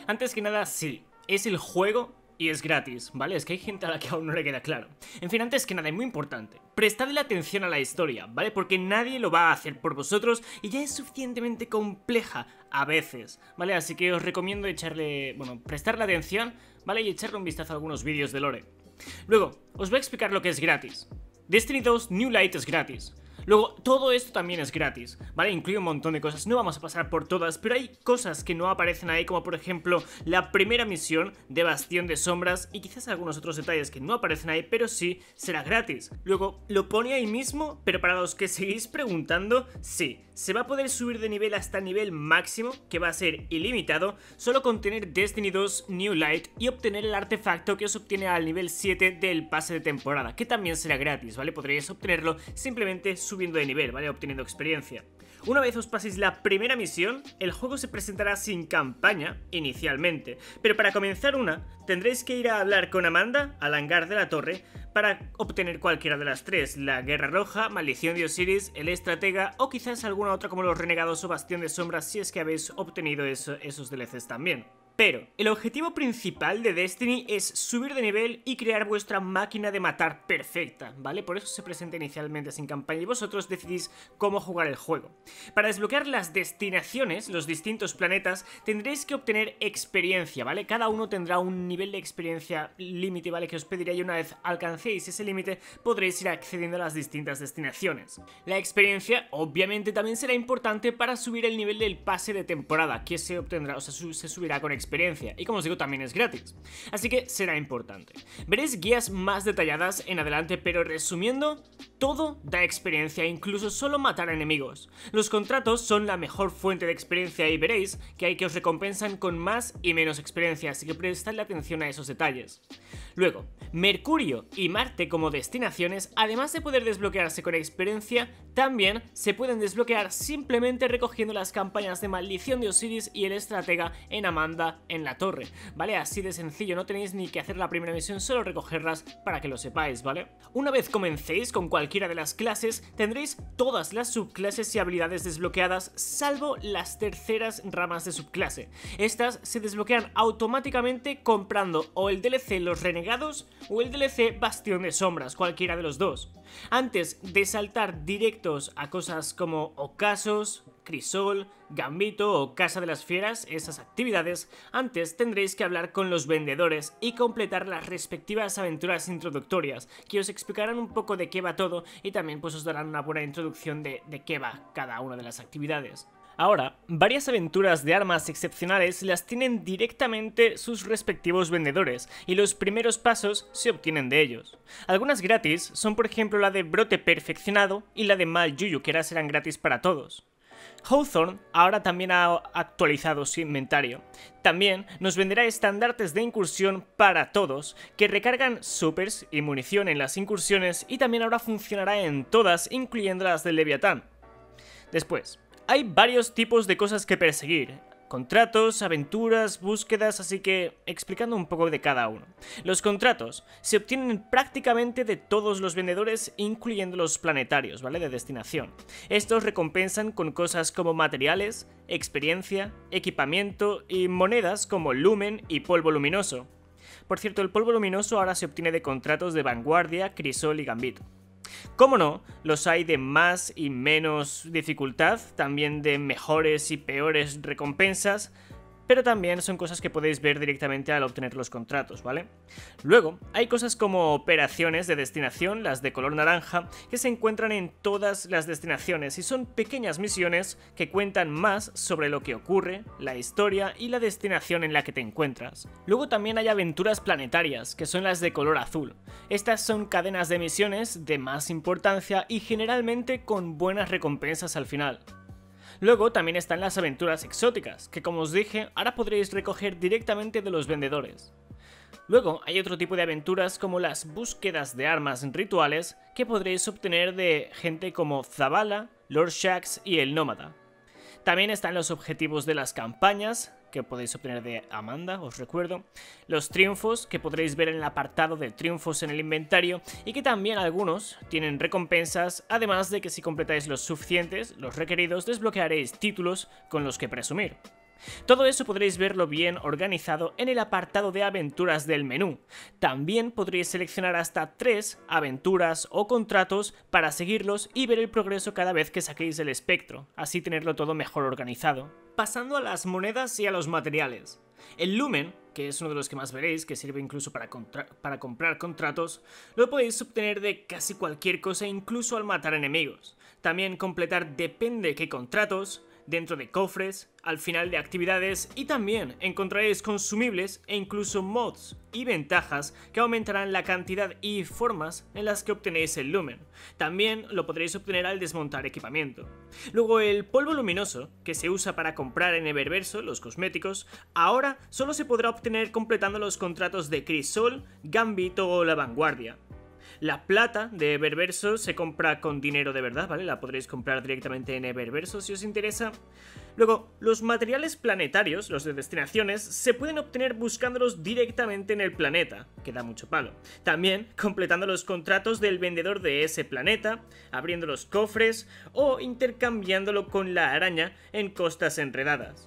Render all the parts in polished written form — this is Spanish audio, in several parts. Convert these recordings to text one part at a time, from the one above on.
Antes que nada, sí, es el juego y es gratis, ¿vale? Es que hay gente a la que aún no le queda claro. En fin, antes que nada, y muy importante, prestadle atención a la historia, ¿vale? Porque nadie lo va a hacer por vosotros y ya es suficientemente compleja a veces, ¿vale? Así que os recomiendo prestarle atención, ¿vale? Y echarle un vistazo a algunos vídeos de lore. Luego, os voy a explicar lo que es gratis. Destiny 2 New Light es gratis. Luego, todo esto también es gratis, ¿vale? Incluye un montón de cosas, no vamos a pasar por todas, pero hay cosas que no aparecen ahí, como por ejemplo la primera misión de Bastión de Sombras y quizás algunos otros detalles que no aparecen ahí, pero sí será gratis. Luego, lo pone ahí mismo, pero para los que seguís preguntando, sí, se va a poder subir de nivel hasta nivel máximo, que va a ser ilimitado, solo con tener Destiny 2 New Light y obtener el artefacto que os obtiene al nivel 7 del pase de temporada, que también será gratis, ¿vale? Podréis obtenerlo simplemente subiendo de nivel, ¿vale? Obteniendo experiencia. Una vez os paséis la primera misión, el juego se presentará sin campaña inicialmente, pero para comenzar una, tendréis que ir a hablar con Amanda al hangar de la torre para obtener cualquiera de las tres, la Guerra Roja, Maldición de Osiris, el Estratega o quizás alguna otra como los Renegados o Bastión de Sombras si es que habéis obtenido esos DLCs también. Pero el objetivo principal de Destiny es subir de nivel y crear vuestra máquina de matar perfecta, ¿vale? Por eso se presenta inicialmente sin campaña y vosotros decidís cómo jugar el juego. Para desbloquear las destinaciones, los distintos planetas, tendréis que obtener experiencia, ¿vale? Cada uno tendrá un nivel de experiencia límite, ¿vale? Que os pediré y una vez alcancéis ese límite podréis ir accediendo a las distintas destinaciones. La experiencia obviamente también será importante para subir el nivel del pase de temporada, que se obtendrá, o sea, se subirá con experiencia. Y como os digo, también es gratis, así que será importante. Veréis guías más detalladas en adelante, pero resumiendo, todo da experiencia, incluso solo matar enemigos. Los contratos son la mejor fuente de experiencia y veréis que hay que os recompensan con más y menos experiencia, así que prestadle atención a esos detalles. Luego, Mercurio y Marte como destinaciones, además de poder desbloquearse con experiencia, también se pueden desbloquear simplemente recogiendo las campañas de Maldición de Osiris y el Estratega en Amanda en la torre, ¿vale? Así de sencillo, no tenéis ni que hacer la primera misión, solo recogerlas para que lo sepáis, ¿vale? Una vez comencéis con cualquiera de las clases, tendréis todas las subclases y habilidades desbloqueadas, salvo las terceras ramas de subclase. Estas se desbloquean automáticamente comprando o el DLC Los Renegados o el DLC Bastión de Sombras, cualquiera de los dos. Antes de saltar directos a cosas como ocasos, Crisol, Gambito o Casa de las Fieras, esas actividades, antes tendréis que hablar con los vendedores y completar las respectivas aventuras introductorias, que os explicarán un poco de qué va todo y también pues os darán una buena introducción de qué va cada una de las actividades. Ahora, varias aventuras de armas excepcionales las tienen directamente sus respectivos vendedores, y los primeros pasos se obtienen de ellos. Algunas gratis son por ejemplo la de Brote Perfeccionado y la de Mal Yuyu, que ahora serán gratis para todos. Hawthorne ahora también ha actualizado su inventario. También nos venderá estandartes de incursión para todos, que recargan supers y munición en las incursiones y también ahora funcionará en todas, incluyendo las del Leviatán. Después, hay varios tipos de cosas que perseguir. Contratos, aventuras, búsquedas, así que explicando un poco de cada uno. Los contratos se obtienen prácticamente de todos los vendedores, incluyendo los planetarios, ¿vale? De destinación. Estos recompensan con cosas como materiales, experiencia, equipamiento y monedas como lumen y polvo luminoso. Por cierto, el polvo luminoso ahora se obtiene de contratos de Vanguardia, Crisol y Gambito. Como no, los hay de más y menos dificultad, también de mejores y peores recompensas, pero también son cosas que podéis ver directamente al obtener los contratos, ¿vale? Luego, hay cosas como operaciones de destinación, las de color naranja, que se encuentran en todas las destinaciones y son pequeñas misiones que cuentan más sobre lo que ocurre, la historia y la destinación en la que te encuentras. Luego también hay aventuras planetarias, que son las de color azul. Estas son cadenas de misiones de más importancia y generalmente con buenas recompensas al final. Luego también están las aventuras exóticas, que como os dije, ahora podréis recoger directamente de los vendedores. Luego hay otro tipo de aventuras como las búsquedas de armas rituales que podréis obtener de gente como Zavala, Lord Shaxx y el Nómada. También están los objetivos de las campañas, que podéis obtener de Amanda, os recuerdo, los triunfos, que podréis ver en el apartado de triunfos en el inventario, y que también algunos tienen recompensas, además de que si completáis los suficientes, los requeridos, desbloquearéis títulos con los que presumir. Todo eso podréis verlo bien organizado en el apartado de aventuras del menú. También podréis seleccionar hasta 3 aventuras o contratos para seguirlos y ver el progreso cada vez que saquéis el espectro, así tenerlo todo mejor organizado. Pasando a las monedas y a los materiales. El Lumen, que es uno de los que más veréis, que sirve incluso para comprar contratos, lo podéis obtener de casi cualquier cosa, incluso al matar enemigos. También completar depende de qué contratos, dentro de cofres, al final de actividades, y también encontraréis consumibles e incluso mods y ventajas que aumentarán la cantidad y formas en las que obtenéis el Lumen. También lo podréis obtener al desmontar equipamiento. Luego el polvo luminoso, que se usa para comprar en Eververso, los cosméticos, ahora solo se podrá obtener completando los contratos de Crisol, Gambito o La Vanguardia. La plata de Eververso se compra con dinero de verdad, ¿vale? La podréis comprar directamente en Eververso si os interesa. Luego, los materiales planetarios, los de destinaciones, se pueden obtener buscándolos directamente en el planeta, que da mucho palo. También completando los contratos del vendedor de ese planeta, abriendo los cofres o intercambiándolo con la araña en Costas Enredadas.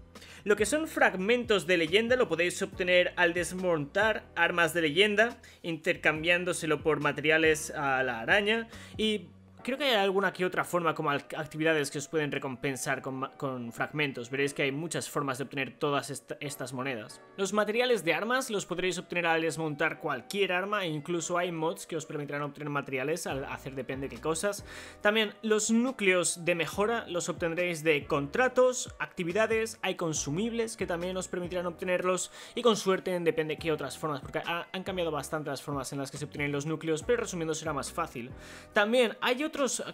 Lo que son fragmentos de leyenda lo podéis obtener al desmontar armas de leyenda, intercambiándoselo por materiales a la araña, y creo que hay alguna que otra forma como actividades que os pueden recompensar con fragmentos. Veréis que hay muchas formas de obtener todas estas monedas. Los materiales de armas los podréis obtener al desmontar cualquier arma, e incluso hay mods que os permitirán obtener materiales al hacer depende de qué cosas. También los núcleos de mejora los obtendréis de contratos, actividades, hay consumibles que también os permitirán obtenerlos, y con suerte en depende de qué otras formas, porque han cambiado bastante las formas en las que se obtienen los núcleos, pero resumiendo será más fácil. También hay otros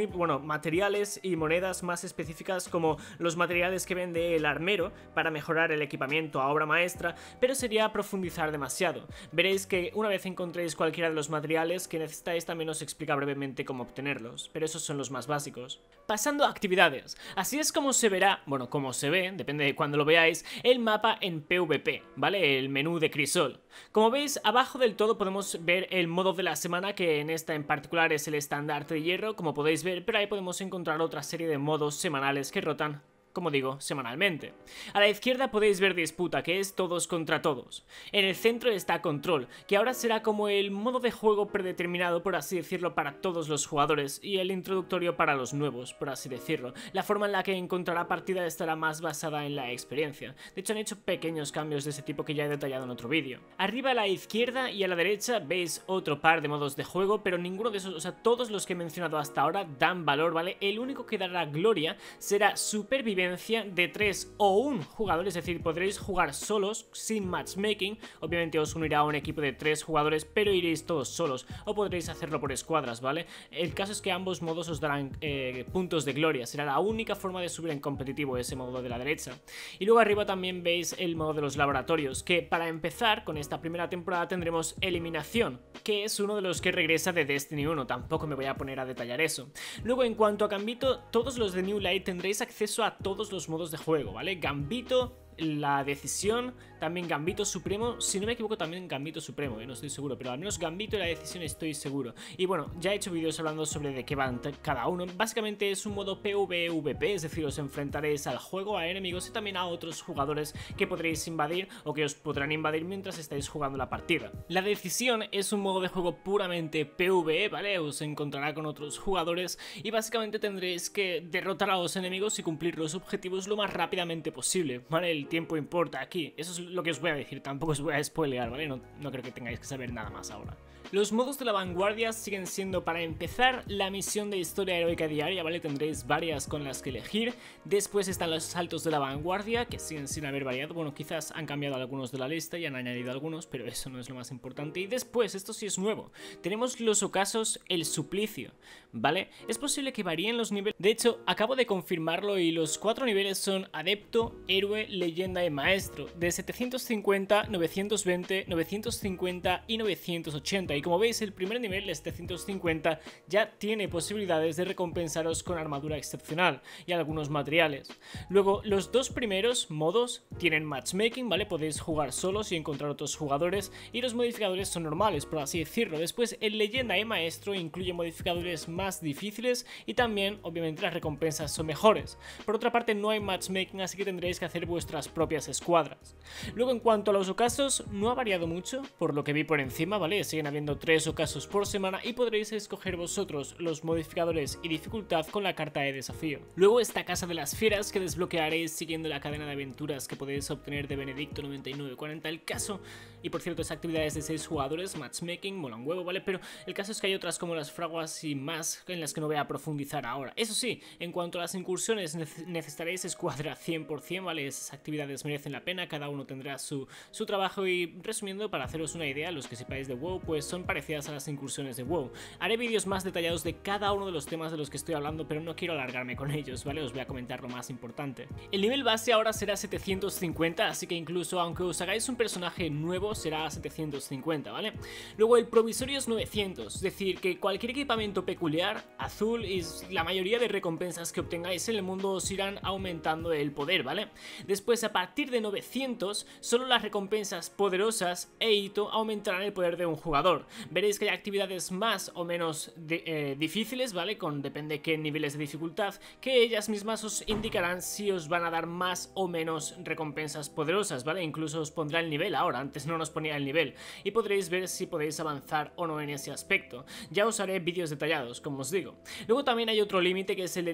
materiales y monedas más específicas, como los materiales que vende el armero para mejorar el equipamiento a obra maestra, pero sería profundizar demasiado. Veréis que una vez encontréis cualquiera de los materiales que necesitáis, también os explica brevemente cómo obtenerlos, pero esos son los más básicos. Pasando a actividades, así es como se verá, bueno, como se ve, depende de cuando lo veáis, el mapa en PvP, ¿vale? El menú de Crisol. Como veis, abajo del todo podemos ver el modo de la semana, que en esta en particular es el estandarte de hierro, como podéis ver, pero ahí podemos encontrar otra serie de modos semanales que rotan, como digo, semanalmente. A la izquierda podéis ver disputa, que es todos contra todos. En el centro está control, que ahora será como el modo de juego predeterminado, por así decirlo, para todos los jugadores, y el introductorio para los nuevos, por así decirlo. La forma en la que encontrará partida estará más basada en la experiencia. De hecho, han hecho pequeños cambios de ese tipo que ya he detallado en otro vídeo. Arriba a la izquierda y a la derecha veis otro par de modos de juego, pero ninguno de esos, o sea, todos los que he mencionado hasta ahora dan valor, ¿vale? El único que dará gloria será supervivencia de 3 o 1 jugador, es decir, podréis jugar solos sin matchmaking. Obviamente os unirá a un equipo de 3 jugadores, pero iréis todos solos, o podréis hacerlo por escuadras, ¿vale? El caso es que ambos modos os darán puntos de gloria, será la única forma de subir en competitivo ese modo de la derecha. Y luego arriba también veis el modo de los laboratorios, que para empezar con esta primera temporada tendremos eliminación, que es uno de los que regresa de Destiny 1, tampoco me voy a poner a detallar eso. Luego, en cuanto a Gambito, todos los de New Light tendréis acceso a todos los modos de juego, ¿vale? Gambito, la decisión, también Gambito Supremo, si no me equivoco también Gambito Supremo, no estoy seguro, pero al menos Gambito y la decisión estoy seguro. Y bueno, ya he hecho vídeos hablando sobre de qué van cada uno. Básicamente es un modo PvP, es decir, os enfrentaréis al juego, a enemigos y también a otros jugadores que podréis invadir o que os podrán invadir mientras estáis jugando la partida. La decisión es un modo de juego puramente PvE, ¿vale? Os encontrará con otros jugadores y básicamente tendréis que derrotar a los enemigos y cumplir los objetivos lo más rápidamente posible, ¿vale? El tiempo importa aquí, eso es lo que os voy a decir, tampoco os voy a spoilear, ¿vale? No creo que tengáis que saber nada más ahora. Los modos de la vanguardia siguen siendo, para empezar, la misión de historia heroica diaria, ¿vale? Tendréis varias con las que elegir. Después están los saltos de la vanguardia, que siguen sin haber variado. Bueno, quizás han cambiado algunos de la lista y han añadido algunos, pero eso no es lo más importante. Y después, esto sí es nuevo, tenemos los ocasos, el suplicio, ¿vale? Es posible que varíen los niveles. De hecho, acabo de confirmarlo y los 4 niveles son adepto, héroe, leyenda y maestro, de 750, 920, 950 y 980. y como veis el primer nivel, el 750, ya tiene posibilidades de recompensaros con armadura excepcional y algunos materiales. Luego los dos primeros modos tienen matchmaking, ¿vale? Podéis jugar solos y encontrar otros jugadores, y los modificadores son normales, por así decirlo. Después el leyenda y maestro incluye modificadores más difíciles y también obviamente las recompensas son mejores. Por otra parte no hay matchmaking, así que tendréis que hacer vuestras propias escuadras. Luego en cuanto a los ocasos, no ha variado mucho por lo que vi por encima, ¿vale? Siguen habiendo 3 ocasos por semana y podréis escoger vosotros los modificadores y dificultad con la carta de desafío. Luego esta casa de las fieras que desbloquearéis siguiendo la cadena de aventuras que podéis obtener de Benedicto 9940 el caso. Y por cierto, es actividades de 6 jugadores, matchmaking, mola un huevo, ¿vale? Pero el caso es que hay otras como las fraguas y más en las que no voy a profundizar ahora. Eso sí, en cuanto a las incursiones necesitaréis escuadra 100%, ¿vale? Esas actividades merecen la pena, cada uno tendrá su trabajo y resumiendo, para haceros una idea, los que sepáis de WoW, pues son parecidas a las incursiones de WoW. Haré vídeos más detallados de cada uno de los temas de los que estoy hablando, pero no quiero alargarme con ellos, ¿vale? Os voy a comentar lo más importante. El nivel base ahora será 750, así que incluso aunque os hagáis un personaje nuevo, será 750, ¿vale? Luego el provisorio es 900, es decir, que cualquier equipamiento peculiar, azul y la mayoría de recompensas que obtengáis en el mundo os irán aumentando el poder, ¿vale? Después a partir de 900, solo las recompensas poderosas e hito aumentarán el poder de un jugador. Veréis que hay actividades más o menos difíciles, ¿vale? Depende qué niveles de dificultad, que ellas mismas os indicarán si os van a dar más o menos recompensas poderosas, ¿vale? Incluso os pondrá el nivel ahora, antes no nos ponía el nivel, y podréis ver si podéis avanzar o no en ese aspecto. Ya os haré vídeos detallados, como os digo. Luego también hay otro límite que es el de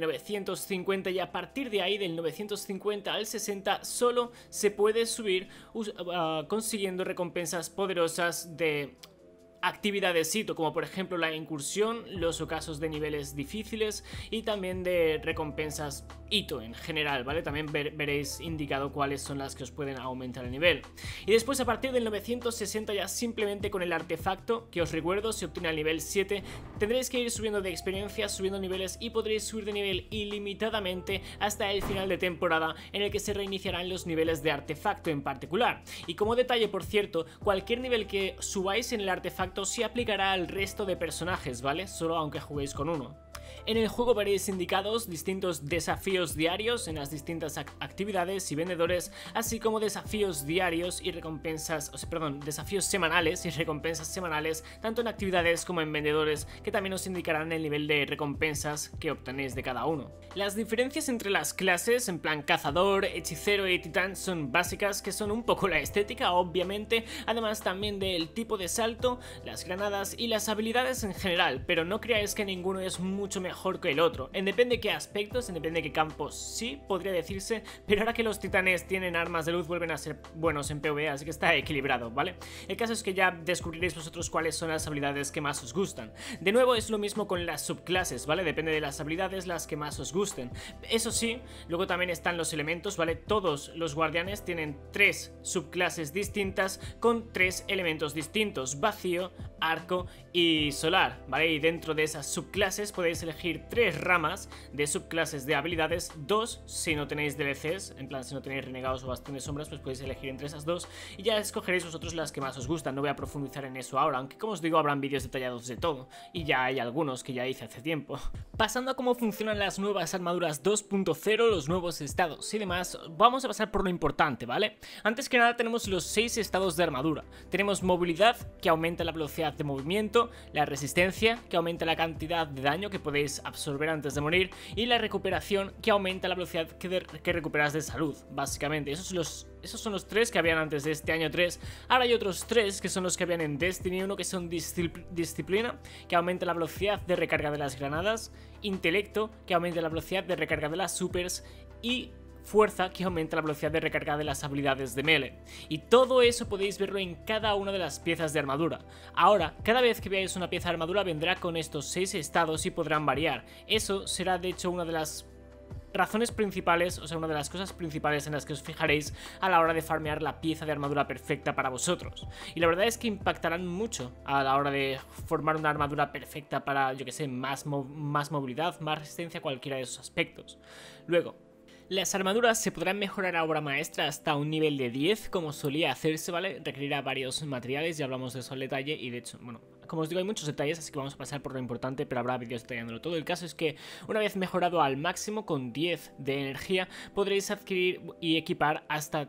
950 y a partir de ahí, del 950 al 60, solo se puede subir consiguiendo recompensas poderosas de actividades hito, como por ejemplo la incursión, los ocasos de niveles difíciles y también de recompensas hito en general, ¿vale? También veréis indicado cuáles son las que os pueden aumentar el nivel. Y después a partir del 960 ya simplemente con el artefacto, que os recuerdo se obtiene al nivel 7, tendréis que ir subiendo de experiencia, subiendo niveles y podréis subir de nivel ilimitadamente hasta el final de temporada en el que se reiniciarán los niveles de artefacto en particular. Y como detalle, por cierto, cualquier nivel que subáis en el artefacto se aplicará al resto de personajes, ¿vale? Solo aunque juguéis con uno. En el juego veréis indicados distintos desafíos diarios en las distintas actividades y vendedores, así como desafíos diarios y recompensas, desafíos semanales y recompensas semanales, tanto en actividades como en vendedores, que también os indicarán el nivel de recompensas que obtenéis de cada uno. Las diferencias entre las clases, en plan cazador, hechicero y titán, son básicas, que son un poco la estética, obviamente, además también del tipo de salto, las granadas y las habilidades en general, pero no creáis que ninguno es mucho mejor que el otro. En depende de qué aspectos, en depende de qué campos, sí, podría decirse, pero ahora que los titanes tienen armas de luz vuelven a ser buenos en PvE, así que está equilibrado, ¿vale? El caso es que ya descubriréis vosotros cuáles son las habilidades que más os gustan. De nuevo es lo mismo con las subclases, ¿vale? Depende de las habilidades las que más os gusten. Eso sí, luego también están los elementos, ¿vale? Todos los guardianes tienen 3 subclases distintas con 3 elementos distintos: vacío, arco y solar, ¿vale? Y dentro de esas subclases podéis elegir 3 ramas de subclases de habilidades, 2 si no tenéis DLCs, en plan si no tenéis renegados o bastones de sombras, pues podéis elegir entre esas 2 y ya escogeréis vosotros las que más os gustan. No voy a profundizar en eso ahora, aunque como os digo habrán vídeos detallados de todo, y ya hay algunos que ya hice hace tiempo. Pasando a cómo funcionan las nuevas armaduras 2.0, los nuevos estados y demás, vamos a pasar por lo importante, ¿vale? Antes que nada tenemos los 6 estados de armadura. Tenemos movilidad, que aumenta la velocidad de movimiento, la resistencia, que aumenta la cantidad de daño que podéis absorber antes de morir, y la recuperación, que aumenta la velocidad que recuperas de salud, básicamente. Esos son los 3 que habían antes de este año 3. Ahora hay otros 3 que son los que habían en Destiny 1, que son disciplina, que aumenta la velocidad de recarga de las granadas, intelecto, que aumenta la velocidad de recarga de las supers, y fuerza, que aumenta la velocidad de recarga de las habilidades de melee. Y todo eso podéis verlo en cada una de las piezas de armadura. Ahora, cada vez que veáis una pieza de armadura vendrá con estos 6 estados y podrán variar. Eso será de hecho una de las razones principales, o sea, una de las cosas principales en las que os fijaréis a la hora de farmear la pieza de armadura perfecta para vosotros. Y la verdad es que impactarán mucho a la hora de formar una armadura perfecta para, yo que sé, más movilidad, más resistencia, cualquiera de esos aspectos. Luego, las armaduras se podrán mejorar a obra maestra hasta un nivel de 10, como solía hacerse, ¿vale? Requerirá varios materiales, ya hablamos de eso al detalle, y de hecho, bueno, Como os digo, hay muchos detalles, así que vamos a pasar por lo importante, pero habrá vídeos detallándolo todo. El caso es que una vez mejorado al máximo con 10 de energía, podréis adquirir y equipar hasta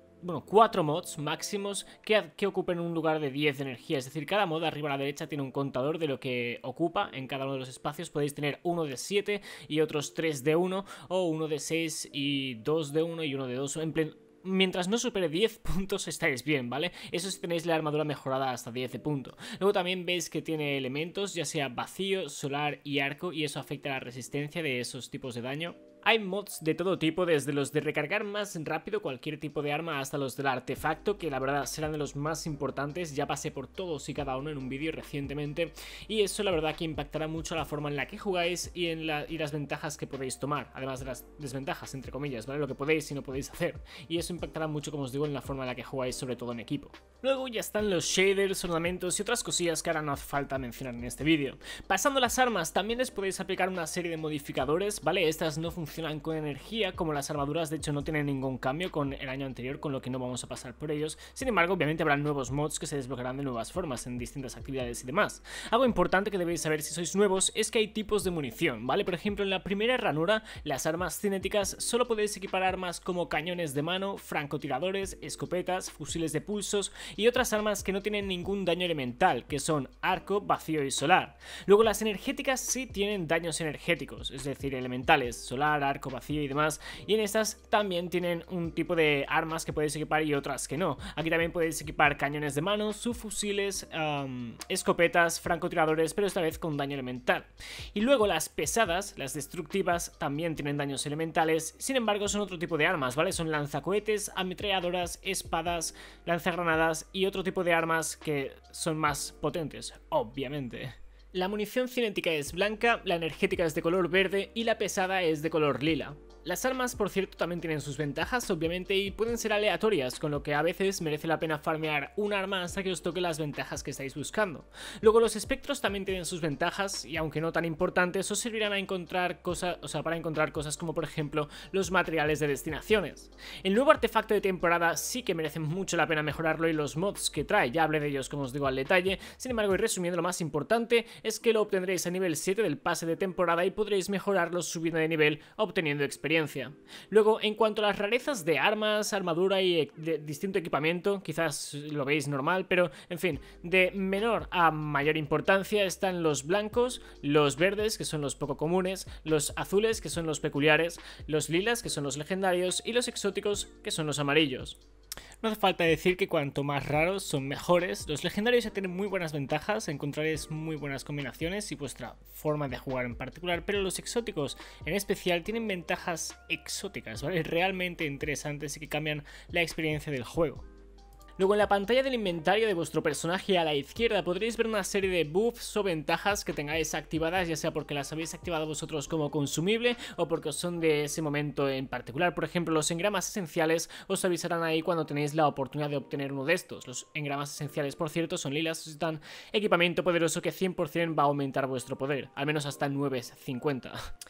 4 mods máximos que ocupen un lugar de 10 de energía. Es decir, cada mod arriba a la derecha tiene un contador de lo que ocupa en cada uno de los espacios. Podéis tener uno de 7 y otros 3 de 1, o uno de 6 y 2 de 1 y uno de 2. Mientras no supere 10 puntos estáis bien, ¿vale? Eso si tenéis la armadura mejorada hasta 10 de punto. Luego también veis que tiene elementos, ya sea vacío, solar y arco, y eso afecta a la resistencia de esos tipos de daño. Hay mods de todo tipo, desde los de recargar más rápido cualquier tipo de arma hasta los del artefacto, que la verdad serán de los más importantes. Ya pasé por todos y cada uno en un vídeo recientemente, y eso la verdad que impactará mucho la forma en la que jugáis y las ventajas que podéis tomar, además de las desventajas, entre comillas, ¿vale? Lo que podéis y no podéis hacer, y eso impactará mucho, como os digo, en la forma en la que jugáis, sobre todo en equipo. Luego ya están los shaders, ornamentos y otras cosillas que ahora no hace falta mencionar en este vídeo. Pasando las armas, también les podéis aplicar una serie de modificadores, ¿vale? Estas no funcionan con energía como las armaduras, de hecho no tienen ningún cambio con el año anterior, con lo que no vamos a pasar por ellos. Sin embargo, obviamente habrá nuevos mods que se desbloquearán de nuevas formas en distintas actividades y demás. Algo importante que debéis saber si sois nuevos es que hay tipos de munición, ¿vale? Por ejemplo, en la primera ranura, las armas cinéticas, solo podéis equipar armas como cañones de mano, francotiradores, escopetas, fusiles de pulsos y otras armas que no tienen ningún daño elemental, que son arco, vacío y solar. Luego las energéticas sí tienen daños energéticos, es decir, elementales, solar, arco, vacío y demás, y en estas también tienen un tipo de armas que podéis equipar y otras que no. Aquí también podéis equipar cañones de mano, subfusiles, escopetas, francotiradores, pero esta vez con daño elemental. Y luego las pesadas, las destructivas, también tienen daños elementales, sin embargo son otro tipo de armas, ¿vale? Son lanzacohetes, ametralladoras, espadas, lanzagranadas y otro tipo de armas que son más potentes, obviamente. La munición cinética es blanca, la energética es de color verde y la pesada es de color lila. Las armas, por cierto, también tienen sus ventajas, obviamente, y pueden ser aleatorias, con lo que a veces merece la pena farmear un arma hasta que os toque las ventajas que estáis buscando. Luego los espectros también tienen sus ventajas, y aunque no tan importantes, os servirán a encontrar cosas, para encontrar cosas como por ejemplo los materiales de destinaciones. El nuevo artefacto de temporada sí que merece mucho la pena mejorarlo, y los mods que trae, ya hablé de ellos como os digo al detalle. Sin embargo, y resumiendo, lo más importante es que lo obtendréis a nivel 7 del pase de temporada y podréis mejorarlo subiendo de nivel obteniendo experiencia. Luego, en cuanto a las rarezas de armas, armadura y de distinto equipamiento, quizás lo veis normal, pero en fin, de menor a mayor importancia están los blancos, los verdes, que son los poco comunes, los azules, que son los peculiares, los lilas, que son los legendarios, y los exóticos, que son los amarillos. No hace falta decir que cuanto más raros son mejores. Los legendarios ya tienen muy buenas ventajas, encontraréis muy buenas combinaciones y vuestra forma de jugar en particular, pero los exóticos en especial tienen ventajas exóticas, ¿vale? Realmente interesantes y que cambian la experiencia del juego. Luego en la pantalla del inventario de vuestro personaje a la izquierda podréis ver una serie de buffs o ventajas que tengáis activadas, ya sea porque las habéis activado vosotros como consumible o porque os son de ese momento en particular. Por ejemplo, los engramas esenciales os avisarán ahí cuando tenéis la oportunidad de obtener uno de estos. Los engramas esenciales, por cierto, son lilas, os dan equipamiento poderoso que 100% va a aumentar vuestro poder, al menos hasta 950.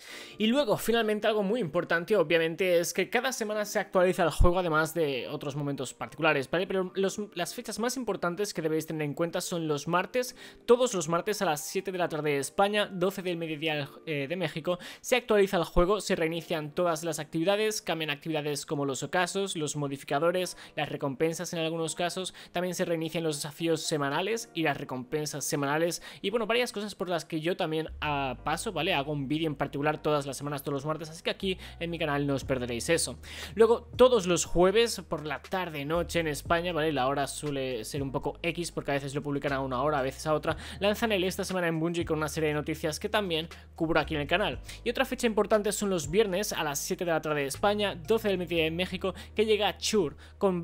Y luego, finalmente, algo muy importante, obviamente, es que cada semana se actualiza el juego, además de otros momentos particulares, ¿vale? Pero las fechas más importantes que debéis tener en cuenta son los martes. Todos los martes a las 7 de la tarde de España, 12 del mediodía de México, se actualiza el juego, se reinician todas las actividades, cambian actividades como los ocasos, los modificadores, las recompensas en algunos casos, también se reinician los desafíos semanales y las recompensas semanales, y bueno, varias cosas por las que yo también paso, ¿vale? Hago un vídeo en particular todas las semanas, todos los martes, así que aquí en mi canal no os perderéis eso. Luego, todos los jueves por la tarde, noche en España, ¿vale? La hora suele ser un poco X porque a veces lo publican a una hora, a veces a otra. Lanzan el esta semana en Bungie con una serie de noticias que también cubro aquí en el canal. Y otra fecha importante son los viernes a las 7 de la tarde de España, 12 del mediodía en México, que llega Chur con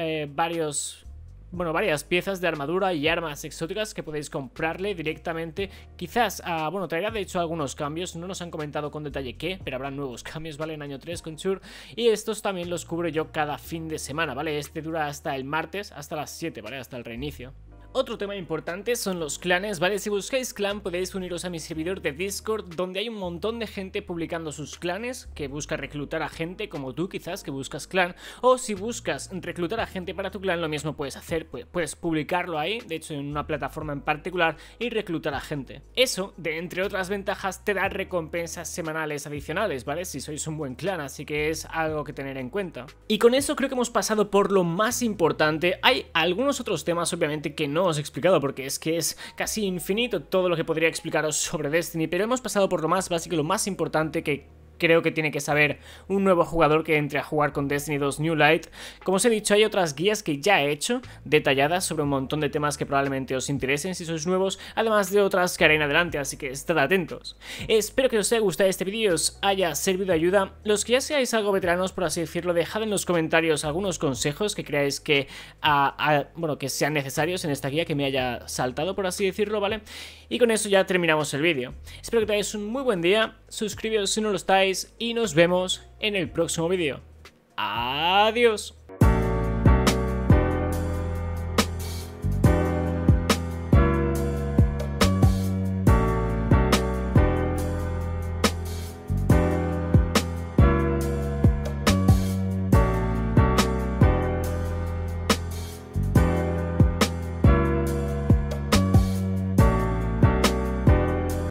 varias piezas de armadura y armas exóticas que podéis comprarle directamente. Quizás, traerá de hecho algunos cambios, no nos han comentado con detalle qué, pero habrá nuevos cambios, ¿vale? En año 3 con Chur, y estos también los cubro yo cada fin de semana, ¿vale? Este dura hasta el martes, hasta las 7, ¿vale? Hasta el reinicio. Otro tema importante son los clanes, ¿vale? Si buscáis clan podéis uniros a mi servidor de Discord, donde hay un montón de gente publicando sus clanes, que busca reclutar a gente como tú quizás, que buscas clan, o si buscas reclutar a gente para tu clan, lo mismo puedes hacer, puedes publicarlo ahí, de hecho en una plataforma en particular, y reclutar a gente. Eso, entre otras ventajas, te da recompensas semanales adicionales, ¿vale? Si sois un buen clan, así que es algo que tener en cuenta. Y con eso creo que hemos pasado por lo más importante. Hay algunos otros temas, obviamente, que no os he explicado porque es que es casi infinito todo lo que podría explicaros sobre Destiny, pero hemos pasado por lo más básico y lo más importante que creo que tiene que saber un nuevo jugador que entre a jugar con Destiny 2 New Light. Como os he dicho, hay otras guías que ya he hecho, detalladas sobre un montón de temas que probablemente os interesen si sois nuevos, además de otras que haré en adelante, así que estad atentos. Espero que os haya gustado este vídeo y os haya servido de ayuda. Los que ya seáis algo veteranos, por así decirlo, dejad en los comentarios algunos consejos que creáis que, bueno, que sean necesarios en esta guía, que me haya saltado, por así decirlo, ¿vale? Y con eso ya terminamos el vídeo. Espero que tengáis un muy buen día, suscribíos si no lo estáis, y nos vemos en el próximo vídeo. Adiós.